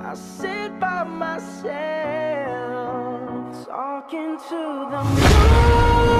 I sit by myself, talking to the moon.